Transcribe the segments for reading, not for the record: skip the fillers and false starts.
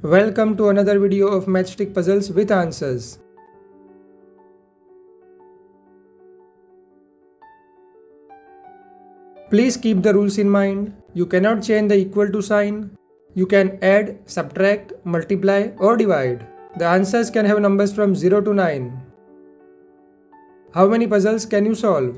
Welcome to another video of Matchstick Puzzles with answers. Please keep the rules in mind. You cannot change the equal to sign. You can add, subtract, multiply or divide. The answers can have numbers from 0 to 9. How many puzzles can you solve?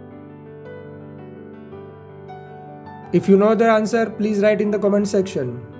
If you know the answer, please write in the comment section.